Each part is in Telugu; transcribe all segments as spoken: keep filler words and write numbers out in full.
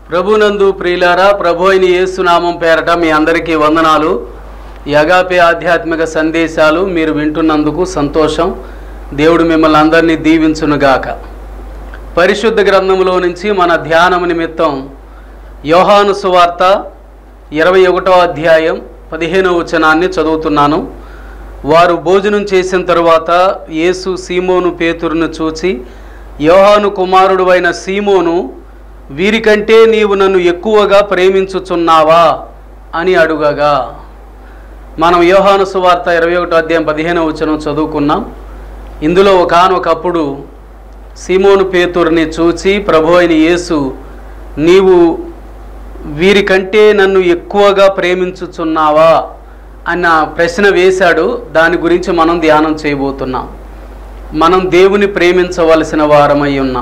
ప్రభునందు ప్రియులారా, ప్రభు అయిన యేసు నామం పేరట మీ అందరికీ వందనాలు. ఈ అగాపే ఆధ్యాత్మిక సందేశాలు మీరు వింటున్నందుకు సంతోషం. దేవుడు మిమ్మల్ని అందరినీ దీవించునుగాక. పరిశుద్ధ గ్రంథంలో నుంచి మన ధ్యానం నిమిత్తం యోహాను సువార్త ఇరవై ఒకటో అధ్యాయం పదిహేనవ వచనాన్ని చదువుతున్నాను. వారు భోజనం చేసిన తరువాత యేసు సీమోను పేతురును చూచి, యోహాను కుమారుడు అయిన సీమోను, వీరికంటే నీవు నన్ను ఎక్కువగా ప్రేమించుచున్నావా అని అడుగగా, మనం యోహాను సువార్త ఇరవై ఒకటో అధ్యాయం పదిహేనవ వచనం చదువుకున్నాం. ఇందులో ఒకానొకప్పుడు సీమోను పేతురుని చూచి ప్రభు అయిన యేసు, నీవు వీరికంటే నన్ను ఎక్కువగా ప్రేమించుచున్నావా అన్న ప్రశ్న వేశాడు. దాని గురించి మనం ధ్యానం చేయబోతున్నాం. మనం దేవుని ప్రేమించవలసిన వారమై ఉన్నాం.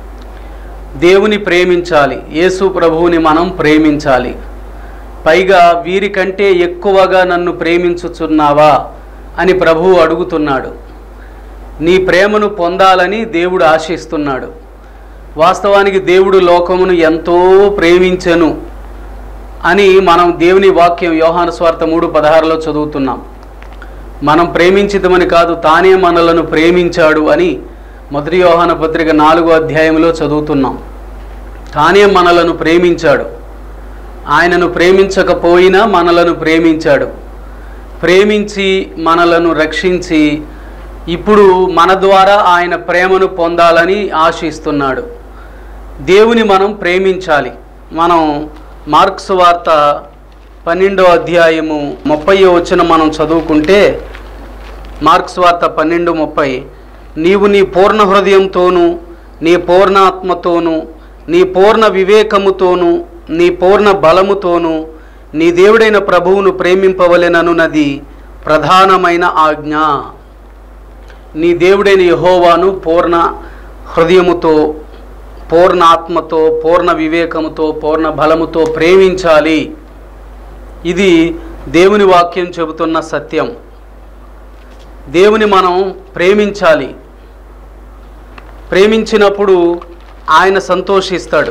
దేవుని ప్రేమించాలి, యేసు ప్రభువుని మనం ప్రేమించాలి. పైగా వీరికంటే ఎక్కువగా నన్ను ప్రేమించుచున్నావా అని ప్రభువు అడుగుతున్నాడు. నీ ప్రేమను పొందాలని దేవుడు ఆశిస్తున్నాడు. వాస్తవానికి దేవుడు లోకమును ఎంతో ప్రేమించెను అని మనం దేవుని వాక్యం యోహాను సువార్త మూడు పదహారులో చదువుతున్నాం. మనం ప్రేమించితమని కాదు, తానే మనలను ప్రేమించాడు అని మొదటి యోహాను పత్రిక నాలుగో అధ్యాయంలో చదువుతున్నాం. తానే మనలను ప్రేమించాడు. ఆయనను ప్రేమించకపోయినా మనలను ప్రేమించాడు. ప్రేమించి మనలను రక్షించి ఇప్పుడు మన ద్వారా ఆయన ప్రేమను పొందాలని ఆశిస్తున్నాడు. దేవుని మనం ప్రేమించాలి. మనం మార్క్స్ వార్త పన్నెండో అధ్యాయము ముప్పై వచనం మనం చదువుకుంటే, మార్క్స్ వార్త పన్నెండు ముప్పై, నీవు నీ పూర్ణ హృదయంతోనూ నీ పూర్ణ ఆత్మతోనూ నీ పూర్ణ వివేకముతోనూ నీ పూర్ణ బలముతోనూ నీ దేవుడైన ప్రభువును ప్రేమింపవలెననున్నది ప్రధానమైన ఆజ్ఞ. నీ దేవుడైన యెహోవాను పూర్ణ హృదయముతో, పూర్ణ ఆత్మతో, పూర్ణ వివేకముతో, పూర్ణ బలముతో ప్రేమించాలి. ఇది దేవుని వాక్యం చెబుతున్న సత్యం. దేవుని మనం ప్రేమించాలి. ప్రేమించినప్పుడు ఆయన సంతోషిస్తాడు.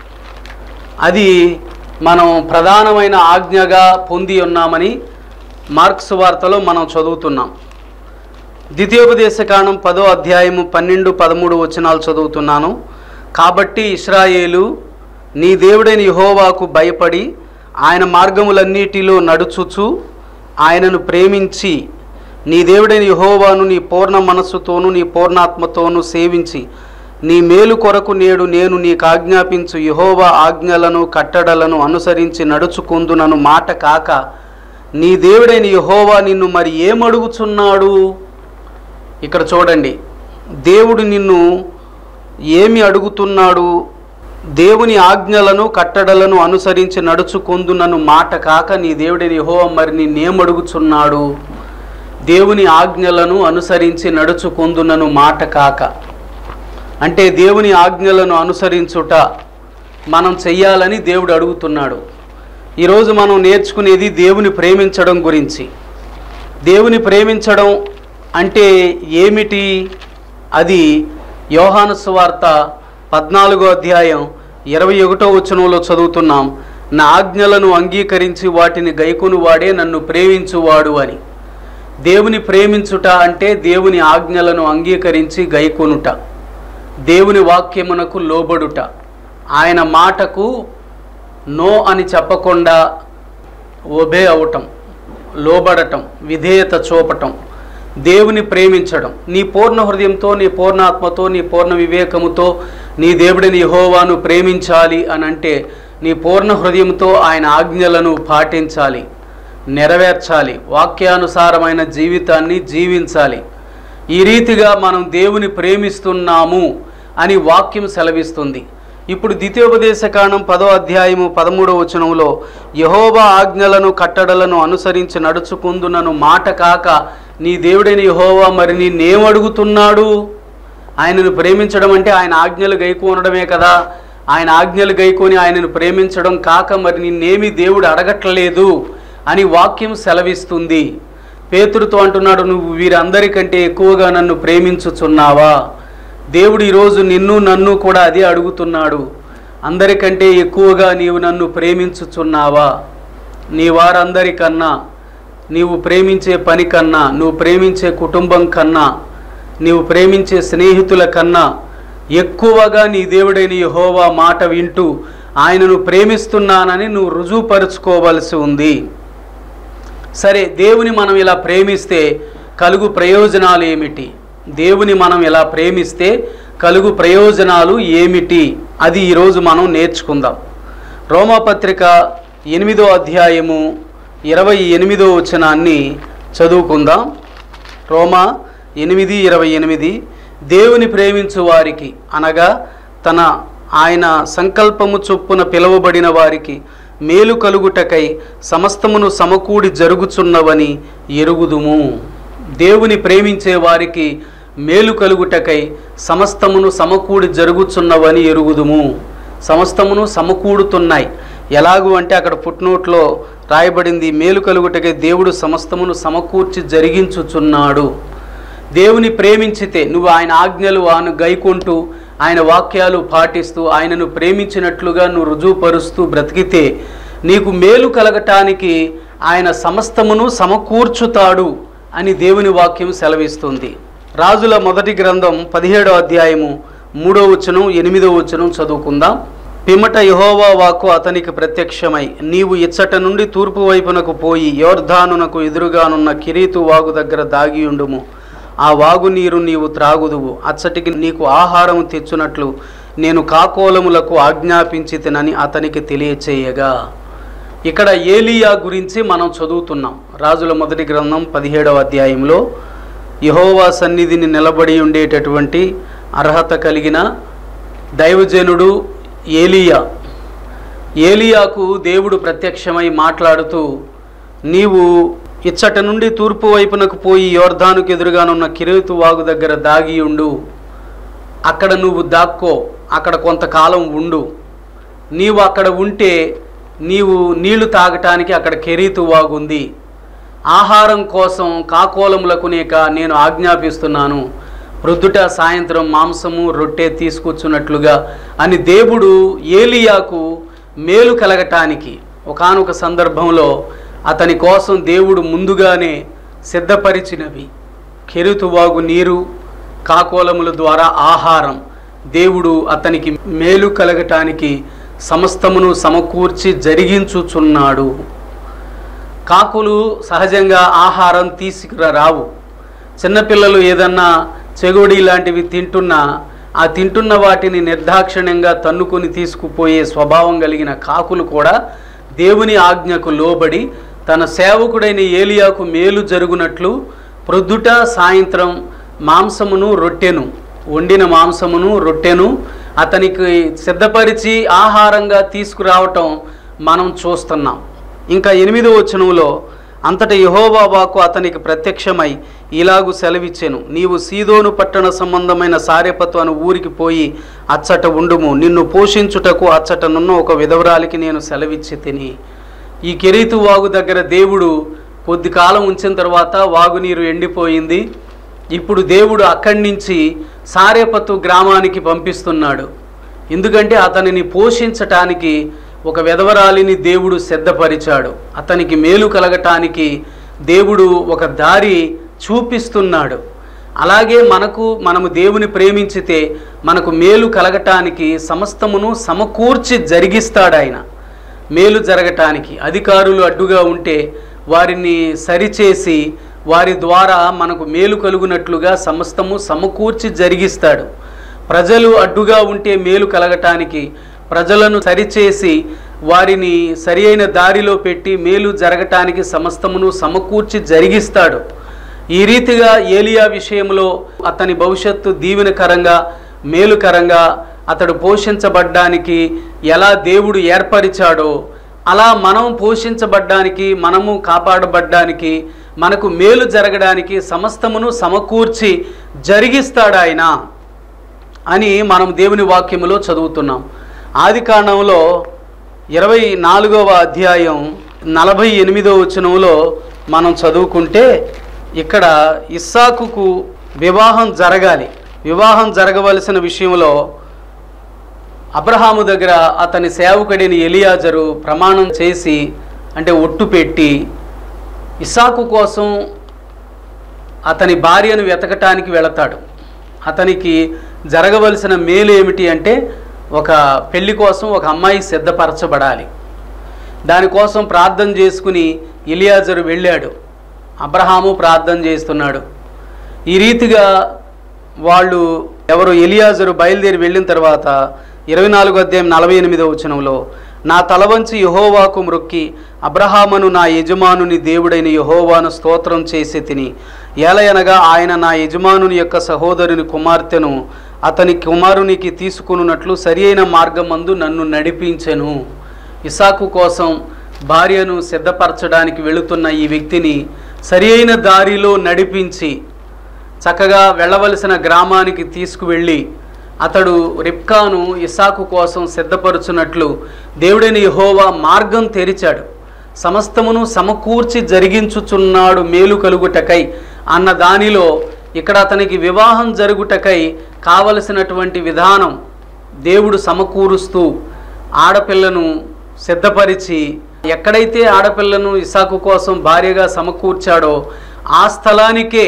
అది మనం ప్రధానమైన ఆజ్ఞగా పొంది ఉన్నామని మార్క్స్ వార్తలో మనం చదువుతున్నాం. ద్వితీయోపదేశకాండం పదో అధ్యాయము పన్నెండు పదమూడు వచనాలు చదువుతున్నాను. కాబట్టి ఇశ్రాయేలు, నీ దేవుడైన యెహోవాకు భయపడి ఆయన మార్గములన్నిటిలో నడుచుచు ఆయనను ప్రేమించి నీ దేవుడైన యెహోవాను నీ పూర్ణ మనస్సుతోనూ నీ పూర్ణాత్మతోనూ సేవించి నీ మేలు కొరకు నేడు నేను నీకు ఆజ్ఞాపించు యెహోవా ఆజ్ఞలను కట్టడలను అనుసరించి నడుచుకుందునను మాట కాక నీ దేవుడైన యెహోవా నిన్ను మరి ఏమడుగుచున్నాడు? ఇక్కడ చూడండి, దేవుడు నిన్ను ఏమి అడుగుతున్నాడు? దేవుని ఆజ్ఞలను కట్టడలను అనుసరించి నడుచుకుందునను మాట కాక నీ దేవుడైన యెహోవా మరి నిన్నేమడుగుచున్నాడు? దేవుని ఆజ్ఞలను అనుసరించి నడుచుకుందునను మాట కాక అంటే దేవుని ఆజ్ఞలను అనుసరించుట మనం చెయ్యాలని దేవుడు అడుగుతున్నాడు. ఈరోజు మనం నేర్చుకునేది దేవుని ప్రేమించడం గురించి. దేవుని ప్రేమించడం అంటే ఏమిటి? అది యోహాను సువార్త పద్నాలుగో అధ్యాయం ఇరవై ఒకటో వచనంలో చదువుతున్నాం. నా ఆజ్ఞలను అంగీకరించి వాటిని గైకొను వాడే నన్ను ప్రేమించువాడు అని. దేవుని ప్రేమించుట అంటే దేవుని ఆజ్ఞలను అంగీకరించి గైకొనుట, దేవుని వాక్యమునకు లోబడుట, ఆయన మాటకు నో అని చెప్పకుండా ఒబే అవటం, లోబడటం, విధేయత చూపటం, దేవుని ప్రేమించడం. నీ పూర్ణ హృదయంతో, నీ పూర్ణాత్మతో, నీ పూర్ణ వివేకముతో నీ దేవుడిని యెహోవాను ప్రేమించాలి అని అంటే నీ పూర్ణ హృదయంతో ఆయన ఆజ్ఞలను పాటించాలి, నెరవేర్చాలి, వాక్యానుసారమైన జీవితాన్ని జీవించాలి. ఈ రీతిగా మనం దేవుని ప్రేమిస్తున్నాము అని వాక్యం సెలవిస్తుంది. ఇప్పుడు ద్వితీయోపదేశకాండం పదో అధ్యాయము పదమూడవ వచనంలో యెహోవా ఆజ్ఞలను కట్టడలను అనుసరించి నడుచుకుందునను మాట కాక నీ దేవుడైన యెహోవా మరి నిన్నేమడుగుతున్నాడు? ఆయనను ప్రేమించడం అంటే ఆయన ఆజ్ఞలు గైకోనడమే కదా. ఆయన ఆజ్ఞలు గైకొని ఆయనను ప్రేమించడం కాక మరి నిన్నేమి దేవుడు అడగట్లేదు అని వాక్యం సెలవిస్తుంది. పేతురుతో అంటున్నాడు, నువ్వు వీరందరికంటే ఎక్కువగా నన్ను ప్రేమించుచున్నావా? దేవుడు ఈరోజు నిన్ను నన్ను కూడా అదే అడుగుతున్నాడు. అందరికంటే ఎక్కువగా నీవు నన్ను ప్రేమించుచున్నావా? నీ వారందరికన్నా, నీవు ప్రేమించే పని కన్నా, నువ్వు ప్రేమించే కుటుంబం కన్నా, నీవు ప్రేమించే స్నేహితుల కన్నా ఎక్కువగా నీ దేవుడైన యెహోవా మాట వింటూ ఆయనను ప్రేమిస్తున్నానని నువ్వు రుజువుపరుచుకోవలసి ఉంది. సరే, దేవుని మనం ఇలా ప్రేమిస్తే కలుగు ప్రయోజనాలు ఏమిటి? దేవుని మనం ఇలా ప్రేమిస్తే కలుగు ప్రయోజనాలు ఏమిటి? అది ఈరోజు మనం నేర్చుకుందాం. రోమాపత్రిక ఎనిమిదో అధ్యాయము ఇరవై ఎనిమిదో వచనాన్ని చదువుకుందాం. రోమా ఎనిమిది ఇరవై ఎనిమిది. దేవుని ప్రేమించు వారికి, అనగా తన ఆయన సంకల్పము చొప్పున పిలువబడిన వారికి మేలు కలుగుటకై సమస్తమును సమకూడి జరుగుచున్నవని ఎరుగుదుము. దేవుని ప్రేమించే వారికి మేలు కలుగుటకై సమస్తమును సమకూడి జరుగుచున్నవని ఎరుగుదుము. సమస్తమును సమకూడుతున్నాయి. ఎలాగూ అంటే అక్కడ ఫుట్నోట్లో రాయబడింది, మేలు కలుగుటకై దేవుడు సమస్తమును సమకూర్చి జరిగించుచున్నాడు. దేవుని ప్రేమించితే నువ్వు ఆయన ఆజ్ఞలు ఆయన గైకొంటూ ఆయన వాక్యాలు పాటిస్తూ ఆయనను ప్రేమించినట్లుగా నువ్వు రుజువుపరుస్తూ బ్రతికితే నీకు మేలు కలగటానికి ఆయన సమస్తమును సమకూర్చుతాడు అని దేవుని వాక్యం సెలవిస్తుంది. రాజుల మొదటి గ్రంథం పదిహేడో అధ్యాయము మూడో వచనం ఎనిమిదో వచనం చదువుకుందాం. పిమ్మట యెహోవా వాక్కు అతనికి ప్రత్యక్షమై, నీవు ఇచ్చట నుండి తూర్పు వైపునకు పోయి యోర్దానునకు ఎదురుగానున్న కిరీతు వాగు దగ్గర దాగియుండుము. ఆ వాగు నీరు నీవు త్రాగుదువు. అచ్చటికి నీకు ఆహారం తెచ్చునట్లు నేను కాకోలములకు ఆజ్ఞాపించితినని అతనికి తెలియచేయగా. ఇక్కడ ఏలీయా గురించి మనం చదువుతున్నాం. రాజుల మొదటి గ్రంథం పదిహేడవ అధ్యాయంలో యెహోవా సన్నిధిని నిలబడి ఉండేటటువంటి అర్హత కలిగిన దైవజనుడు ఏలీయా. ఏలీయాకు దేవుడు ప్రత్యక్షమై మాట్లాడుతూ, నీవు ఇచ్చట నుండి తూర్పు వైపునకు పోయి యోర్దానుకు ఎదురుగానున్న కిరీతు వాగు దగ్గర దాగి ఉండు. అక్కడ నువ్వు దాక్కో, అక్కడ కొంతకాలం ఉండు. నీవు అక్కడ ఉంటే నీవు నీళ్లు తాగటానికి అక్కడ కెరీతు వాగు ఉంది. ఆహారం కోసం కాకోలములకు నేక నేను ఆజ్ఞాపిస్తున్నాను. ప్రొద్దుట సాయంత్రం మాంసము రొట్టె తీసుకొచ్చున్నట్లుగా అని దేవుడు ఏలీయాకు మేలు కలగటానికి ఒకానొక సందర్భంలో అతని కోసం దేవుడు ముందుగానే సిద్ధపరిచినవి కెరీతువాగు నీరు, కాకోలముల ద్వారా ఆహారం. దేవుడు అతనికి మేలు కలగటానికి సమస్తమును సమకూర్చి జరిగించుచున్నాడు. కాకులు సహజంగా ఆహారం తీసుకురావు. చిన్నపిల్లలు ఏదన్నా చెగోడి లాంటివి తింటున్నా ఆ తింటున్న వాటిని నిర్దాక్షిణ్యంగా తన్నుకొని తీసుకుపోయే స్వభావం కలిగిన కాకులు కూడా దేవుని ఆజ్ఞకు లోబడి తన సేవకుడైన ఏలియాకు మేలు జరుగునట్లు ప్రొద్దుట సాయంత్రం మాంసమును రొట్టెను, వండిన మాంసమును రొట్టెను అతనికి సిద్ధపరిచి ఆహారంగా తీసుకురావటం మనం చూస్తున్నాం. ఇంకా ఎనిమిదో వచనంలో, అంతట యెహోవా వాక్కు అతనికి ప్రత్యక్షమై ఇలాగు సెలవిచ్చెను, నీవు సీదోను పట్టణ సంబంధమైన సారెపతు అను ఊరికి పోయి అచ్చట ఉండుము. నిన్ను పోషించుటకు అచ్చటనున్న ఒక విధవరాలికి నేను సెలవిచ్చి తిని. ఈ కెరీతు వాగు దగ్గర దేవుడు కొద్ది కాలం ఉంచిన తర్వాత వాగునీరు ఎండిపోయింది. ఇప్పుడు దేవుడు అక్కడి నుంచి సారెపతు గ్రామానికి పంపిస్తున్నాడు. ఎందుకంటే అతనిని పోషించటానికి ఒక విధవరాలిని దేవుడు సిద్ధపరిచాడు. అతనికి మేలు కలగటానికి దేవుడు ఒక దారి చూపిస్తున్నాడు. అలాగే మనకు మనము దేవుని ప్రేమించితే మనకు మేలు కలగటానికి సమస్తమును సమకూర్చి జరిగిస్తాడు ఆయన. మేలు జరగటానికి అధికారులు అడ్డుగా ఉంటే వారిని సరిచేసి వారి ద్వారా మనకు మేలు కలుగునట్లుగా సమస్తము సమకూర్చి జరిగిస్తాడు. ప్రజలు అడ్డుగా ఉంటే మేలు కలగటానికి ప్రజలను సరిచేసి వారిని సరి అయిన దారిలో పెట్టి మేలు జరగటానికి సమస్తమును సమకూర్చి జరిగిస్తాడు. ఈ రీతిగా ఏలియా విషయంలో అతని భవిష్యత్తు దీవెనకరంగా మేలుకరంగా అతడు పోషించబడ్డానికి ఎలా దేవుడు ఏర్పరిచాడో అలా మనం పోషించబడ్డానికి, మనము కాపాడబడ్డానికి, మనకు మేలు జరగడానికి సమస్తమును సమకూర్చి జరిగిస్తాడు ఆయన అని మనం దేవుని వాక్యములో చదువుతున్నాం. ఆదికాండంలో ఇరవై నాలుగవ అధ్యాయం నలభై ఎనిమిదవ వచనంలో మనం చదువుకుంటే ఇక్కడ ఇస్సాకుకు వివాహం జరగాలి. వివాహం జరగవలసిన విషయంలో అబ్రహాము దగ్గర అతని సేవకుడిని ఎలియాజరు ప్రమాణం చేసి అంటే ఒట్టు పెట్టి ఇస్సాకు కోసం అతని భార్యను వెతకటానికి వెళతాడు. అతనికి జరగవలసిన మేలు ఏమిటి అంటే ఒక పెళ్లి కోసం ఒక అమ్మాయి సిద్ధపరచబడాలి. దానికోసం ప్రార్థన చేసుకుని ఎలియాజరు వెళ్ళాడు. అబ్రహాము ప్రార్థన చేస్తున్నాడు. ఈ రీతిగా వాళ్ళు ఎవరు ఎలియాజరు బయలుదేరి వెళ్ళిన తర్వాత ఇరవై నాలుగో అధ్యాయం నలభై ఎనిమిదో వచనంలో, నా తలవంచి యెహోవాకు మ్రొక్కి అబ్రహామును నా యజమానుని దేవుడైన యెహోవాను స్తోత్రం చేసి తిని, ఏలయనగా ఆయన నా యజమానుని యొక్క సహోదరుని కుమార్తెను అతని కుమారునికి తీసుకున్నట్లు సరి అయిన మార్గమందు నన్ను నడిపించెను. ఇస్సాకు కోసం భార్యను సిద్ధపరచడానికి వెళుతున్న ఈ వ్యక్తిని సరి అయిన దారిలో నడిపించి చక్కగా వెళ్ళవలసిన గ్రామానికి తీసుకువెళ్ళి అతడు రిబ్కాను ఇస్సాకు కోసం సిద్ధపరచున్నట్లు దేవుడైన యెహోవా మార్గం తెరిచాడు. సమస్తమును సమకూర్చి జరిగించుచున్నాడు మేలు కలుగుటకై అన్న దానిలో ఇక్కడ అతనికి వివాహం జరుగుటకై కావలసినటువంటి విధానం దేవుడు సమకూరుస్తూ ఆడపిల్లను సిద్ధపరిచి, ఎక్కడైతే ఆడపిల్లను ఇస్సాకు కోసం భార్యగా సమకూర్చాడో ఆ స్థలానికే,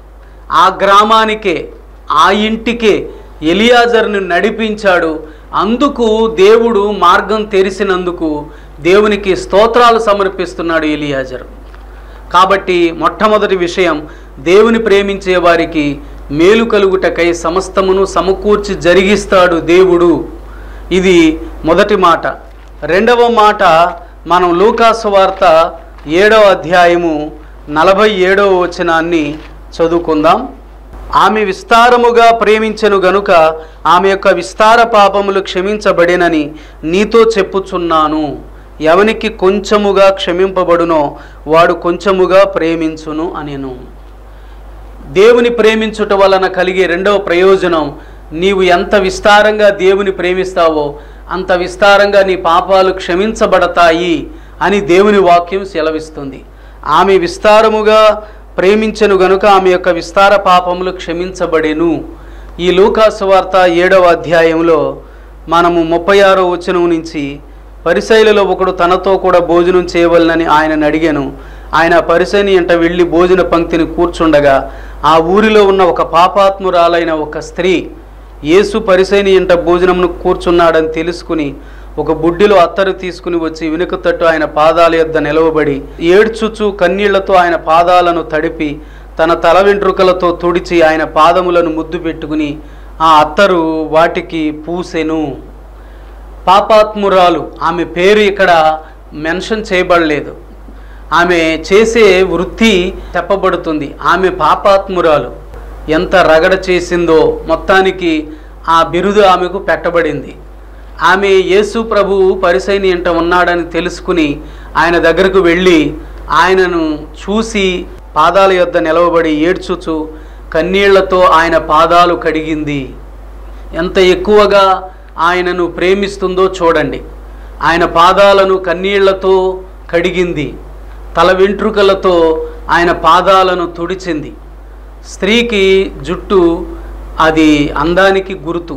ఆ గ్రామానికే, ఆ ఇంటికే ఎలియాజరును నడిపించాడు. అందుకు దేవుడు మార్గం తెరిసినందుకు దేవునికి స్తోత్రాలు సమర్పిస్తున్నాడు ఎలియాజరు. కాబట్టి మొట్టమొదటి విషయం, దేవుని ప్రేమించే వారికి మేలు కలుగుటకై సమస్తమును సమకూర్చి జరిగిస్తాడు దేవుడు. ఇది మొదటి మాట. రెండవ మాట మనం లూకాసు వార్త ఏడవ అధ్యాయము నలభై ఏడవ వచనాన్ని చదువుకుందాం. ఆమె విస్తారముగా ప్రేమించెను గనుక ఆమె యొక్క విస్తార పాపములు క్షమించబడినని నీతో చెప్పుచున్నాను. ఎవనికి కొంచెముగా క్షమింపబడునో వాడు కొంచెముగా ప్రేమించును అనెను. దేవుని ప్రేమించుట వలన కలిగే రెండవ ప్రయోజనం, నీవు ఎంత విస్తారంగా దేవుని ప్రేమిస్తావో అంత విస్తారంగా నీ పాపాలు క్షమించబడతాయి అని దేవుని వాక్యం సెలవిస్తుంది. ఆమె విస్తారముగా ప్రేమించెను గనుక ఆమె యొక్క విస్తార పాపములు క్షమించబడెను. ఈ లూకాసు వార్త ఏడవ అధ్యాయంలో మనము ముప్పై ఆరో వచనం నుంచి, పరిసయ్యులలో ఒకడు తనతో కూడా భోజనం చేయవలనని ఆయనను అడిగాను. ఆయన పరిసయ్యుని ఎంట వెళ్ళి భోజన పంక్తిని కూర్చుండగా ఆ ఊరిలో ఉన్న ఒక పాపాత్మురాలైన ఒక స్త్రీ యేసు పరిసయ్యుని ఎంట భోజనమును కూర్చున్నాడని తెలుసుకుని ఒక బుడ్డిలో అత్తరు తీసుకుని వచ్చి వెనుక తట్టు ఆయన పాదాల యొద్ద నిలవబడి ఏడ్చుచు కన్నీళ్లతో ఆయన పాదాలను తడిపి తన తల వెంట్రుకలతో తుడిచి ఆయన పాదములను ముద్దు పెట్టుకుని ఆ అత్తరు వాటికి పూసెను. పాపాత్మురాలు, ఆమె పేరు ఇక్కడ మెన్షన్ చేయబడలేదు. ఆమె చేసే వృత్తి చెప్పబడుతుంది. ఆమె పాపాత్మురాలు. ఎంత రగడ చేసిందో మొత్తానికి ఆ బిరుదు ఆమెకు పెట్టబడింది. ఆమె యేసు ప్రభువు పరిసయ్యుని ఎంట ఉన్నాడని తెలుసుకుని ఆయన దగ్గరకు వెళ్ళి ఆయనను చూసి పాదాల యొద్ద నిలవబడి ఏడ్చుచు కన్నీళ్లతో ఆయన పాదాలు కడిగింది. ఎంత ఎక్కువగా ఆయనను ప్రేమిస్తుందో చూడండి. ఆయన పాదాలను కన్నీళ్లతో కడిగింది, తల వెంట్రుకలతో ఆయన పాదాలను తుడిచింది. స్త్రీకి జుట్టు అది అందానికి గుర్తు.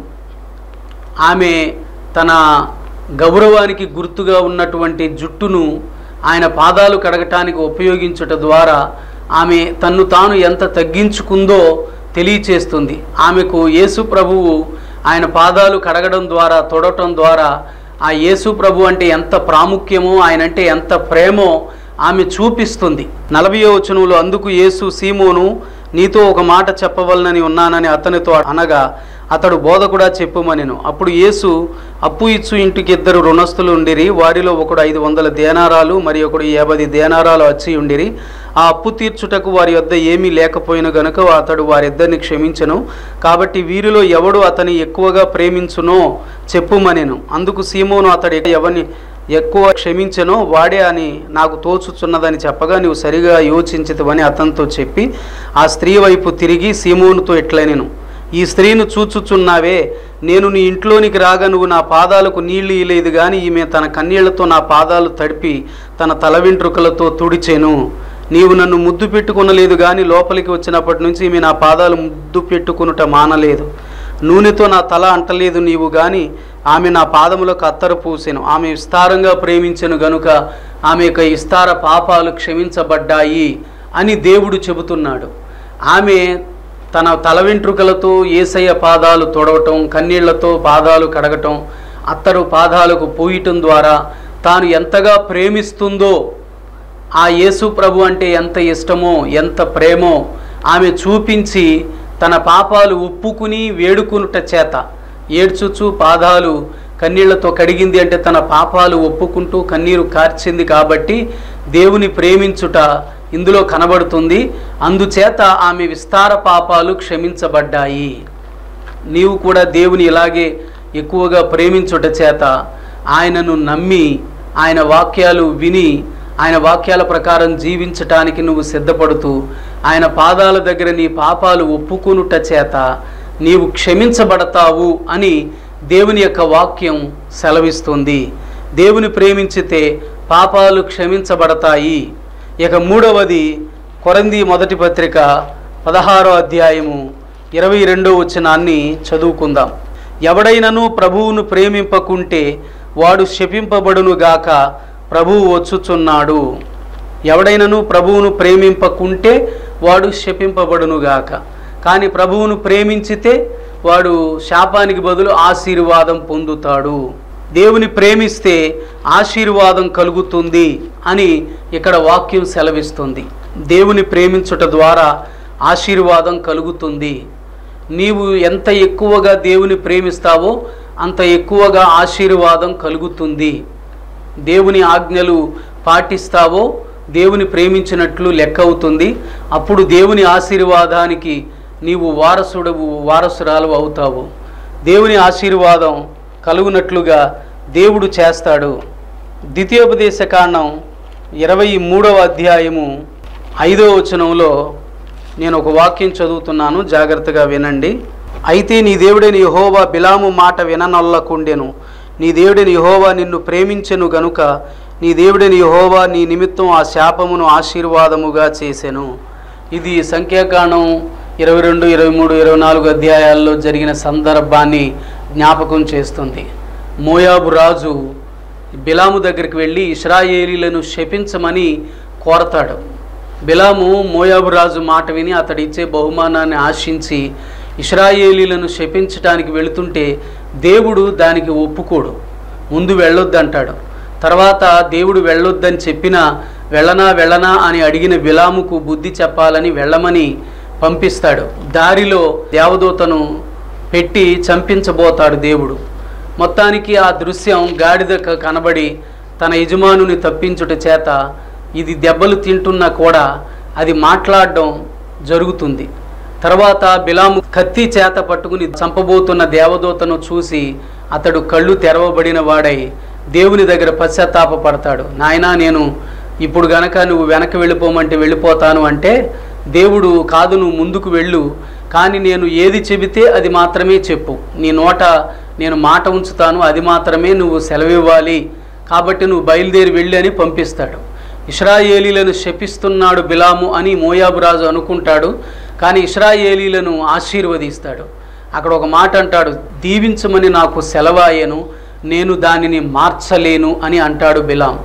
ఆమె తన గౌరవానికి గుర్తుగా ఉన్నటువంటి జుట్టును ఆయన పాదాలు కడగటానికి ఉపయోగించుట ద్వారా ఆమె తన్ను తాను ఎంత తగ్గించుకుందో తెలియచేస్తుంది. ఆమెకు యేసు ప్రభువు ఆయన పాదాలు కడగడం ద్వారా, తొడటం ద్వారా ఆ యేసు ప్రభు అంటే ఎంత ప్రాముఖ్యమో, ఆయన అంటే ఎంత ప్రేమో ఆమె చూపిస్తుంది. నలభైవ వచనంలో, అందుకు యేసు సీమోను నీతో ఒక మాట చెప్పవలనని ఉన్నానని అతనితో అనగా అతడు బోధకుడా చెప్పుమనెను. అప్పుడు యేసు, అప్పు ఇచ్చు ఇంటికి ఇద్దరు రుణస్థులు ఉండిరి. వారిలో ఒకడు ఐదు వందల దేనారాలు మరి ఒకడు యాభై దేనారాలు వచ్చి ఉండిరి. ఆ అప్పు తీర్చుటకు వారి వద్ద ఏమీ లేకపోయిన గనుక అతడు వారిద్దరిని క్షమించెను. కాబట్టి వీరిలో ఎవడు అతని ఎక్కువగా ప్రేమించునో చెప్పుమనెను. అందుకు సీమోను అతడు ఎవరిని ఎక్కువ క్షమించెనో వాడే అని నాకు తోచుచున్నదని చెప్పగా, నీవు సరిగా యోచించితివని అతనితో చెప్పి ఆ స్త్రీ వైపు తిరిగి సీమోనుతో ఇట్లనెను, ఈ స్త్రీను చూచుచున్నావే, నేను నీ ఇంట్లోనికి రాగా నువ్వు నా పాదాలకు నీళ్లు ఇయ్యలేదు కానీ ఈమె తన కన్నీళ్లతో నా పాదాలు తడిపి తన తల వెంట్రుకలతో తుడిచెను. నీవు నన్ను ముద్దు పెట్టుకునలేదు కానీ లోపలికి వచ్చినప్పటి నుంచి ఈమె నా పాదాలు ముద్దు పెట్టుకునుట మానలేదు. నూనెతో నా తల అంటలేదు నీవు కానీ ఆమె నా పాదములకు అత్తరు పూసెను. ఆమె విస్తారంగా ప్రేమించెను గనుక ఆమె యొక్క విస్తార పాపాలు క్షమించబడ్డాయి అని దేవుడు చెబుతున్నాడు. ఆమె తన తల వెంట్రుకలతో యేసయ్య పాదాలు తొడవటం, కన్నీళ్లతో పాదాలు కడగటం, అత్తరు పాదాలకు పూయటం ద్వారా తాను ఎంతగా ప్రేమిస్తుందో, ఆ యేసు ప్రభు అంటే ఎంత ఇష్టమో ఎంత ప్రేమో ఆమె చూపించి తన పాపాలు ఒప్పుకుని వేడుకునుట చేత, ఏడ్చుచు పాదాలు కన్నీళ్లతో కడిగింది అంటే తన పాపాలు ఒప్పుకుంటూ కన్నీరు కార్చింది కాబట్టి దేవుని ప్రేమించుట ఇందులో కనబడుతుంది. అందుచేత ఆమె విస్తార పాపాలు క్షమించబడ్డాయి. నీవు కూడా దేవుని ఇలాగే ఎక్కువగా ప్రేమించుట చేత, ఆయనను నమ్మి ఆయన వాక్యాలు విని ఆయన వాక్యాల ప్రకారం జీవించటానికి నువ్వు సిద్ధపడుతూ ఆయన పాదాల దగ్గర నీ పాపాలు ఒప్పుకునుట చేత నీవు క్షమించబడతావు అని దేవుని యొక్క వాక్యం సెలవిస్తుంది. దేవుని ప్రేమించితే పాపాలు క్షమించబడతాయి. ఇక మూడవది కొరింథీ మొదటి పత్రిక పదహారో అధ్యాయము ఇరవై రెండో వచనాన్ని చదువుకుందాం. ఎవడైనను ప్రభువును ప్రేమింపకుంటే వాడు శపింపబడునుగాక, ప్రభువు వచ్చుచున్నాడు. ఎవడైనను ప్రభువును ప్రేమింపకుంటే వాడు శపింపబడునుగాక. కానీ ప్రభువును ప్రేమించితే వాడు శాపానికి బదులు ఆశీర్వాదం పొందుతాడు. దేవుని ప్రేమిస్తే ఆశీర్వాదం కలుగుతుంది అని ఇక్కడ వాక్యం సెలవిస్తుంది. దేవుని ప్రేమించుట ద్వారా ఆశీర్వాదం కలుగుతుంది. నీవు ఎంత ఎక్కువగా దేవుని ప్రేమిస్తావో అంత ఎక్కువగా ఆశీర్వాదం కలుగుతుంది. దేవుని ఆజ్ఞలు పాటిస్తావో దేవుని ప్రేమించినట్లు లెక్క అవుతుంది. అప్పుడు దేవుని ఆశీర్వాదానికి నీవు వారసుడవు వారసురాలు అవుతావు. దేవుని ఆశీర్వాదం కలుగునట్లుగా దేవుడు చేస్తాడు. ద్వితీయోపదేశ కాండం ఇరవై మూడవ అధ్యాయము ఐదవ వచనంలో నేను ఒక వాక్యం చదువుతున్నాను, జాగ్రత్తగా వినండి. అయితే నీ దేవుడైన యెహోవా బిలాము మాట విననొల్లకుండెను. నీ దేవుడైన యెహోవా నిన్ను ప్రేమించెను గనుక నీ దేవుడైన యెహోవా నీ నిమిత్తం ఆ శాపమును ఆశీర్వాదముగా చేసెను. ఇది సంఖ్యాకాండం ఇరవై రెండు ఇరవై మూడు ఇరవై నాలుగు అధ్యాయాల్లో జరిగిన సందర్భాన్ని జ్ఞాపకం చేస్తుంది. మోయాబు రాజు బిలాము దగ్గరికి వెళ్ళి ఇశ్రాయేలీలను శపించమని కోరతాడు. బిలాము మోయాబు రాజు మాట విని అతడు ఇచ్చే బహుమానాన్ని ఆశించి ఇశ్రాయేలీలను శపించడానికి వెళుతుంటే దేవుడు దానికి ఒప్పుకోడు, ముందు వెళ్ళొద్దంటాడు. తర్వాత దేవుడు వెళ్ళొద్దని చెప్పినా వెళ్ళనా వెళ్ళనా అని అడిగిన బిలాముకు బుద్ధి చెప్పాలని వెళ్ళమని పంపిస్తాడు. దారిలో దేవదూతను పెట్టి చంపించబోతాడు దేవుడు. మొత్తానికి ఆ దృశ్యం గాడిద కనబడి తన యజమానుని తప్పించుట చేత ఇది దెబ్బలు తింటున్నా కూడా అది మాట్లాడడం జరుగుతుంది. తర్వాత బిలాము కత్తి చేత పట్టుకుని చంపబోతున్న దేవదూతను చూసి అతడు కళ్ళు తెరవబడిన వాడై దేవుని దగ్గర పశ్చాత్తాప పడతాడు. నాయనా, నేను ఇప్పుడు గనక నువ్వు వెనక్కి వెళ్ళిపోమంటే వెళ్ళిపోతాను అంటే దేవుడు కాదు, నువ్వు ముందుకు వెళ్ళు, కానీ నేను ఏది చెబితే అది మాత్రమే చెప్పు, నీ నోట నేను మాట ఉంచుతాను, అది మాత్రమే నువ్వు సెలవివ్వాలి, కాబట్టి నువ్వు బయలుదేరి వెళ్ళి అని పంపిస్తాడు. ఇశ్రాయేలీలను శపిస్తున్నాడు బిలాము అని మోయాబు రాజు అనుకుంటాడు, కానీ ఇశ్రాయేలీలను ఆశీర్వదిస్తాడు. అక్కడ ఒక మాట అంటాడు, దీవించమని నాకు సెలవాయను, నేను దానిని మార్చలేను అని అంటాడు బిలాము.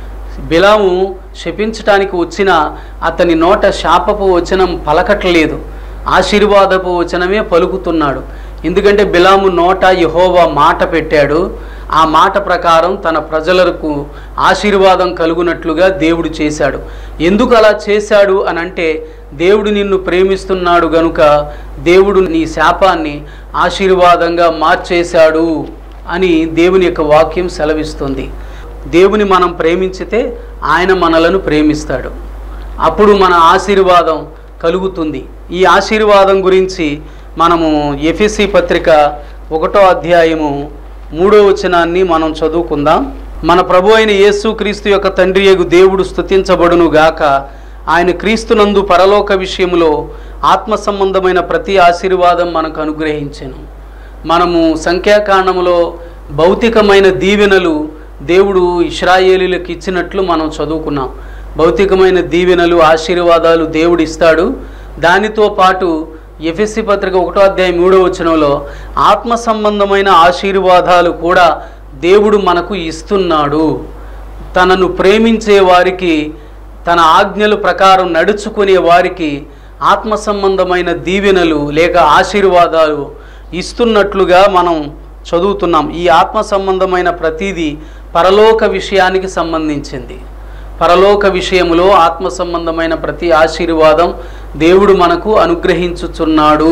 బిలాము శపించటానికి వచ్చిన అతని నోట శాపపు వచనం పలకట్లేదు, ఆశీర్వాదపు వచనమే పలుకుతున్నాడు. ఎందుకంటే బిలాము నోట యెహోవా మాట పెట్టాడు. ఆ మాట ప్రకారం తన ప్రజలకు ఆశీర్వాదం కలుగునట్లుగా దేవుడు చేశాడు. ఎందుకు అలా చేశాడు అని అంటే, దేవుడు నిన్ను ప్రేమిస్తున్నాడు గనుక దేవుడు నీ శాపాన్ని ఆశీర్వాదంగా మార్చేశాడు అని దేవుని యొక్క వాక్యం సెలవిస్తుంది. దేవుని మనం ప్రేమించితే ఆయన మనలను ప్రేమిస్తాడు, అప్పుడు మన ఆశీర్వాదం కలుగుతుంది. ఈ ఆశీర్వాదం గురించి మనము ఎఫెసీ పత్రిక ఒకటో అధ్యాయము మూడో వచనాన్ని మనం చదువుకుందాం. మన ప్రభు అయిన యేసు క్రీస్తు యొక్క తండ్రి యగు దేవుడు స్తుతించబడును గాక. ఆయన క్రీస్తునందు పరలోక విషయములో ఆత్మ సంబంధమైన ప్రతి ఆశీర్వాదం మనకు అనుగ్రహించెను. మనము సంఖ్యాకాండములో భౌతికమైన దీవెనలు దేవుడు ఇశ్రాయేలీలకు ఇచ్చినట్లు మనం చదువుకున్నాం. భౌతికమైన దీవెనలు ఆశీర్వాదాలు దేవుడు ఇస్తాడు. దానితో పాటు ఎఫెసీ పత్రిక ఒకటో అధ్యాయం మూడో వచనంలో ఆత్మ సంబంధమైన ఆశీర్వాదాలు కూడా దేవుడు మనకు ఇస్తున్నాడు. తనను ప్రేమించే వారికి, తన ఆజ్ఞల ప్రకారం నడుచుకునే వారికి ఆత్మ సంబంధమైన దీవెనలు లేక ఆశీర్వాదాలు ఇస్తున్నట్లుగా మనం చదువుతున్నాం. ఈ ఆత్మ సంబంధమైన ప్రతిదీ పరలోక విషయానికి సంబంధించింది. పరలోక విషయంలో ఆత్మ సంబంధమైన ప్రతి ఆశీర్వాదం దేవుడు మనకు అనుగ్రహించుచున్నాడు.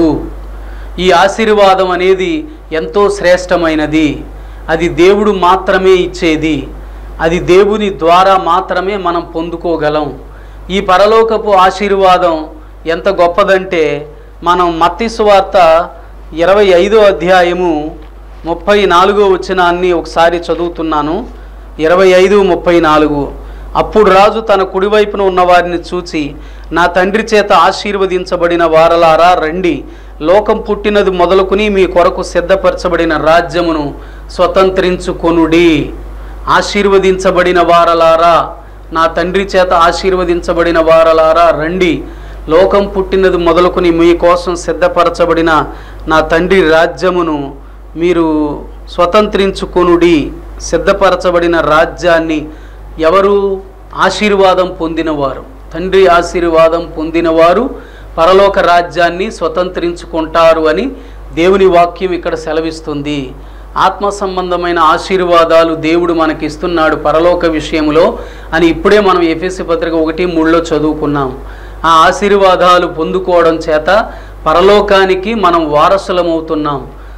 ఈ ఆశీర్వాదం అనేది ఎంతో శ్రేష్టమైనది. అది దేవుడు మాత్రమే ఇచ్చేది. అది దేవుని ద్వారా మాత్రమే మనం పొందుకోగలం. ఈ పరలోకపు ఆశీర్వాదం ఎంత గొప్పదంటే, మనం మత్తయి సువార్త ఇరవై ఐదో అధ్యాయము ముప్పై నాలుగో వచనాన్ని ఒకసారి చదువుతున్నాను. ఇరవై ఐదు ముప్పై నాలుగు. అప్పుడు రాజు తన కుడివైపున ఉన్నవారిని చూచి, నా తండ్రి చేత ఆశీర్వదించబడిన వారలారా రండి, లోకం పుట్టినది మొదలుకుని మీ కొరకు సిద్ధపరచబడిన రాజ్యమును స్వతంత్రించుకొనుడి. ఆశీర్వదించబడిన వారలారా, నా తండ్రి చేత ఆశీర్వదించబడిన వారలారా రండి, లోకం పుట్టినది మొదలుకొని మీకోసం సిద్ధపరచబడిన నా తండ్రి రాజ్యమును మీరు స్వతంత్రించుకొనుడి. సిద్ధపరచబడిన రాజ్యాన్ని ఎవరు? ఆశీర్వాదం పొందినవారు, తండ్రి ఆశీర్వాదం పొందినవారు పరలోక రాజ్యాన్ని స్వతంత్రించుకుంటారు అని దేవుని వాక్యం ఇక్కడ సెలవిస్తుంది. ఆత్మ సంబంధమైన ఆశీర్వాదాలు దేవుడు మనకి ఇస్తున్నాడు పరలోక విషయంలో అని ఇప్పుడే మనం ఎఫెసీ పత్రిక ఒకటి మూడులో చదువుకున్నాం. ఆ ఆశీర్వాదాలు పొందుకోవడం చేత పరలోకానికి మనం వారసులమవుతున్నాం,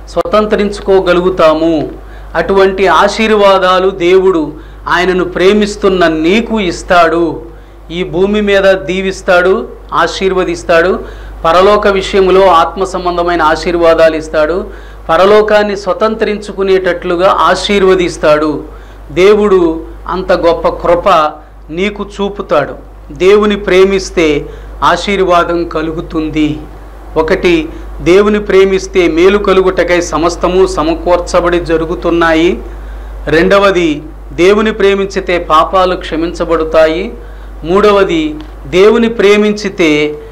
స్వతంత్రించుకోగలుగుతాము. అటువంటి ఆశీర్వాదాలు దేవుడు ఆయనను ప్రేమిస్తున్న నీకు ఇస్తాడు. ఈ భూమి మీద దీవిస్తాడు, ఆశీర్వదిస్తాడు. పరలోక విషయంలో ఆత్మ సంబంధమైన ఆశీర్వాదాలు ఇస్తాడు. పరలోకాన్ని స్వతంత్రించుకునేటట్లుగా ఆశీర్వదిస్తాడు. దేవుడు అంత గొప్ప కృప నీకు చూపుతాడు. దేవుని ప్రేమిస్తే ఆశీర్వాదం కలుగుతుంది. ఒకటి, దేవుని ప్రేమిస్తే మేలు కలుగుటకై సమస్తము సమకూర్చబడి జరుగుతున్నాయి. రెండవది, దేవుని ప్రేమించితే పాపాలు క్షమించబడతాయి. మూడవది, దేవుని ప్రేమించితే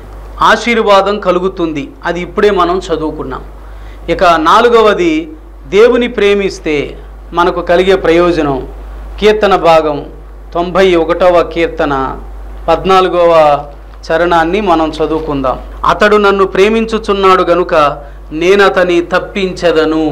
ఆశీర్వాదం కలుగుతుంది. అది ఇప్పుడే మనం చదువుకున్నాం. ఇక నాలుగవది, దేవుని ప్రేమిస్తే మనకు కలిగే ప్రయోజనం. కీర్తన భాగం తొంభై ఒకటవ కీర్తన పద్నాలుగవ చరణాన్ని మనం చదువుకుందాం. అతడు నన్ను ప్రేమించుచున్నాడు గనుక నేను అతని తప్పించెదను.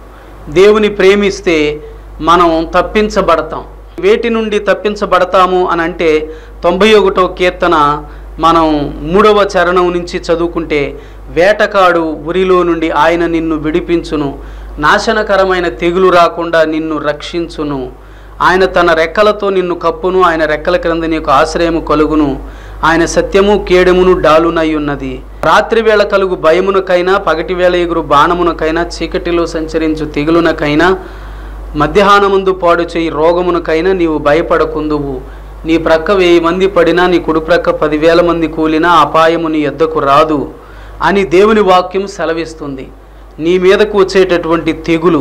దేవుని ప్రేమిస్తే మనం తప్పించబడతాం. వేటి నుండి తప్పించబడతాము అని అంటే తొంభై ఒకటో కీర్తన మనం మూడవ చరణం నుంచి చదువుకుంటే, వేటకాడు ఉరిలో నుండి ఆయన నిన్ను విడిపించును, నాశనకరమైన తెగులు రాకుండా నిన్ను రక్షించును, ఆయన తన రెక్కలతో నిన్ను కప్పును, ఆయన రెక్కల క్రింద నీకు ఆశ్రయము కలుగును, ఆయన సత్యము కేడమును డాలునై ఉన్నది. రాత్రి వేళ కలుగు భయమునకైనా, పగటి వేళ ఎగురు బాణమునకైనా, చీకటిలో సంచరించు తెగులునకైనా, మధ్యాహ్నముందు పాడు చేయి రోగమునకైనా నీవు భయపడకుందువు. నీ ప్రక్క వెయ్యి మంది పడినా, నీ కుడి ప్రక్క పదివేల మంది కూలినా అపాయము నీ యొద్దకు రాదు అని దేవుని వాక్యం సెలవిస్తుంది. నీ మీదకు వచ్చేటటువంటి తెగులు,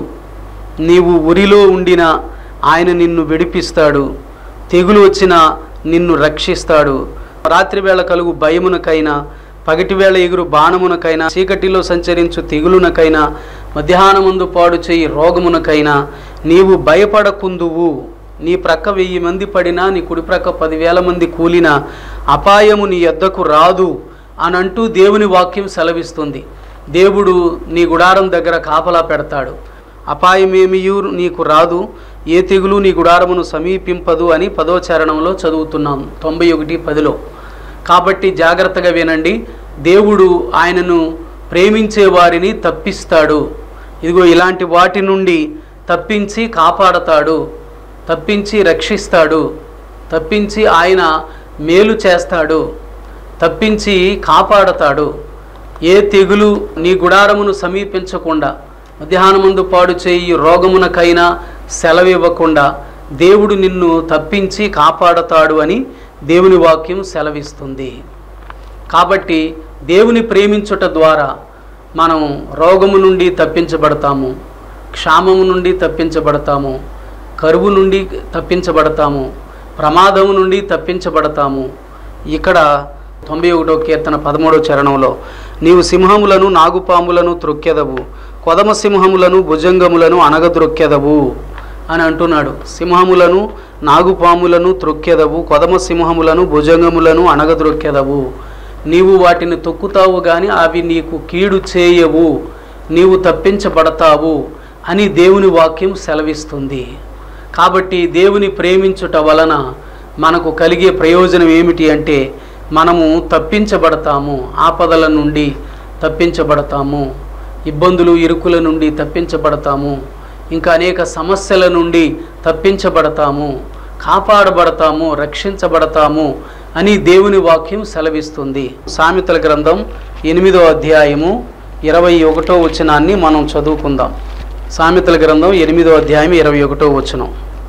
నీవు ఉరిలో ఉండినా ఆయన నిన్ను విడిపిస్తాడు, తెగులు వచ్చినా నిన్ను రక్షిస్తాడు. రాత్రి వేళ కలుగు భయమునకైనా, పగటి వేళ ఎగురు బాణమునకైనా, చీకటిలో సంచరించు తెగులునకైనా, మధ్యాహ్నమందు పాడు చేయి రోగమునకైనా నీవు భయపడకుందువు. నీ ప్రక్క వెయ్యి మంది పడినా, నీ కుడి ప్రక్క పదివేల మంది కూలినా అపాయము నీ యొద్దకు రాదు అని అంటూ దేవుని వాక్యం సెలవిస్తుంది. దేవుడు నీ గుడారం దగ్గర కాపలా పెడతాడు. అపాయమేమియూ నీకు రాదు, ఏ తెగులు నీ గుడారమును సమీపింపదు అని పదో చరణంలో చదువుతున్నాం తొంభై ఒకటి పదిలో. కాబట్టి జాగ్రత్తగా వినండి. దేవుడు ఆయనను ప్రేమించే వారిని తప్పిస్తాడు. ఇదిగో ఇలాంటి వాటి నుండి తప్పించి కాపాడతాడు, తప్పించి రక్షిస్తాడు, తప్పించి ఆయన మేలు చేస్తాడు, తప్పించి కాపాడతాడు. ఏ తెగులు నీ గుడారమును సమీపించకుండా, మధ్యాహ్నమందు పాడు చేయి రోగమునకైనా సెలవివ్వకుండా దేవుడు నిన్ను తప్పించి కాపాడతాడు అని దేవుని వాక్యం సెలవిస్తుంది. కాబట్టి దేవుని ప్రేమించుట ద్వారా మనం రోగము నుండి తప్పించబడతాము, క్షామము నుండి తప్పించబడతాము, కరువు నుండి తప్పించబడతాము, ప్రమాదము నుండి తప్పించబడతాము. ఇక్కడ తొంభై ఒకటో కీర్తన పదమూడవ చరణంలో, నీవు సింహములను నాగుపాములను త్రొక్కెదవు, కొదమ సింహములను భుజంగములను అణగద్రొక్కెదవు అని అంటున్నాడు. సింహములను నాగుపాములను త్రొక్కెదవు, కొదమ సింహములను భుజంగములను అణగద్రొక్కెదవు. నీవు వాటిని తొక్కుతావు కానీ అవి నీకు కీడు చేయవు, నీవు తప్పించబడతావు అని దేవుని వాక్యం సెలవిస్తుంది. కాబట్టి దేవుని ప్రేమించుట వలన మనకు కలిగే ప్రయోజనం ఏమిటి అంటే, మనము తప్పించబడతాము, ఆపదల నుండి తప్పించబడతాము, ఇబ్బందులు ఇరుకుల నుండి తప్పించబడతాము, ఇంకా అనేక సమస్యల నుండి తప్పించబడతాము, కాపాడబడతాము, రక్షించబడతాము అని దేవుని వాక్యం సెలవిస్తుంది. సామెతల గ్రంథం ఎనిమిదో అధ్యాయము ఇరవై ఒకటో వచనాన్ని మనం చదువుకుందాం. సామెతల గ్రంథం ఎనిమిదో అధ్యాయం ఇరవై ఒకటో వచనం,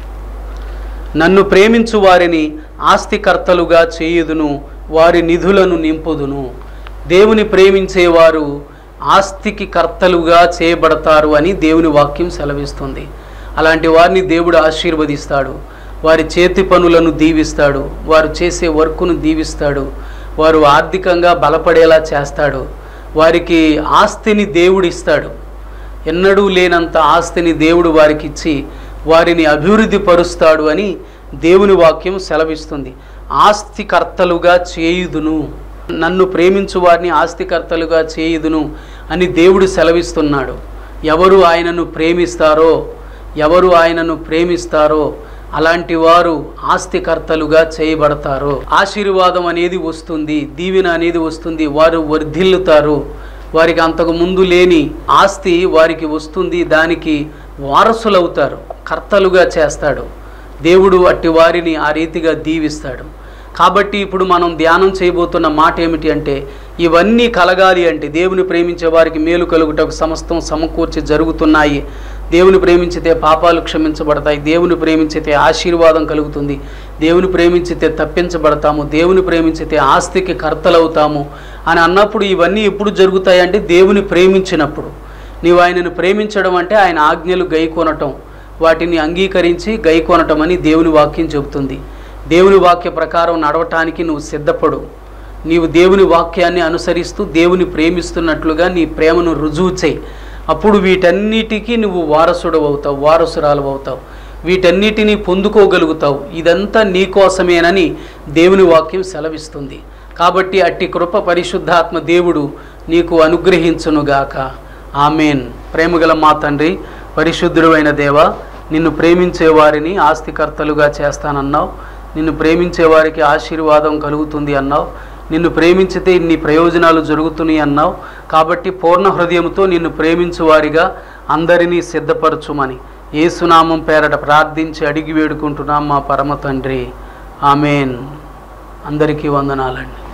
నన్ను ప్రేమించు వారిని ఆస్తికర్తలుగా చేయుదును, వారి నిధులను నింపుదును. దేవుని ప్రేమించేవారు ఆస్తికి కర్తలుగా చేయబడతారు అని దేవుని వాక్యం సెలవిస్తుంది. అలాంటి వారిని దేవుడు ఆశీర్వదిస్తాడు, వారి చేతి పనులను దీవిస్తాడు, వారు చేసే వర్కును దీవిస్తాడు, వారు ఆర్థికంగా బలపడేలా చేస్తాడు, వారికి ఆస్తిని దేవుడు ఇస్తాడు. ఎన్నడూ లేనంత ఆస్తిని దేవుడు వారికి ఇచ్చి వారిని అభివృద్ధి పరుస్తాడు అని దేవుని వాక్యం సెలవిస్తుంది. ఆస్తికర్తలుగా చేయుదును, నన్ను ప్రేమించు వారిని ఆస్తికర్తలుగా చేయుదును అని దేవుడు సెలవిస్తున్నాడు. ఎవరు ఆయనను ప్రేమిస్తారో ఎవరు ఆయనను ప్రేమిస్తారో అలాంటి వారు ఆస్తికర్తలుగా చేయబడతారు. ఆశీర్వాదం అనేది వస్తుంది, దీవెన అనేది వస్తుంది, వారు వర్ధిల్లుతారు. వారికి అంతకు ముందు లేని ఆస్తి వారికి వస్తుంది, దానికి వారసులవుతారు, కర్తలుగా చేస్తాడు దేవుడు. అట్టి వారిని ఆ రీతిగా దీవిస్తాడు. కాబట్టి ఇప్పుడు మనం ధ్యానం చేయబోతున్న మాట ఏమిటి అంటే, ఇవన్నీ కలగాలి అంటే దేవుని ప్రేమించే వారికి మేలు కలుగుటకు సమస్తం సమకూర్చి జరుగుతున్నాయి. దేవుని ప్రేమించితే పాపాలు క్షమించబడతాయి, దేవుని ప్రేమించితే ఆశీర్వాదం కలుగుతుంది, దేవుని ప్రేమించితే తప్పించబడతాము, దేవుని ప్రేమించితే ఆస్తికి కర్తలవుతాము అని అన్నప్పుడు ఇవన్నీ ఎప్పుడు జరుగుతాయంటే దేవుని ప్రేమించినప్పుడు. నీవు ఆయనను ప్రేమించడం అంటే ఆయన ఆజ్ఞలు గైకొనటం, వాటిని అంగీకరించి గైకొనటం అని దేవుని వాక్యం చెబుతుంది. దేవుని వాక్య ప్రకారం నడవటానికి నువ్వు సిద్ధపడు. నీవు దేవుని వాక్యాన్ని అనుసరిస్తూ దేవుని ప్రేమిస్తున్నట్లుగా నీ ప్రేమను రుజువు చేయి. అప్పుడు వీటన్నిటికీ నువ్వు వారసుడు అవుతావు, వారసురాలు అవుతావు, వీటన్నిటినీ పొందుకోగలుగుతావు. ఇదంతా నీ కోసమేనని దేవుని వాక్యం సెలవిస్తుంది. కాబట్టి అట్టి కృప పరిశుద్ధాత్మ దేవుడు నీకు అనుగ్రహించునుగాక. ఆమెన్. ప్రేమగల మా తండ్రి, పరిశుద్ధుడైన దేవ, నిన్ను ప్రేమించే వారిని ఆస్తికర్తలుగా చేస్తానన్నావు, నిన్ను ప్రేమించే వారికి ఆశీర్వాదం కలుగుతుంది అన్నావు, నిన్ను ప్రేమించితే ఇన్ని ప్రయోజనాలు జరుగుతున్నాయి అన్నావు. కాబట్టి పూర్ణ హృదయంతో నిన్ను ప్రేమించు వారిగా అందరినీ సిద్ధపరచుమని యేసునామం పేరట ప్రార్థించి అడిగి వేడుకుంటున్నాం మా పరమ తండ్రి. ఆమెన్. అందరికీ వందనాలండి.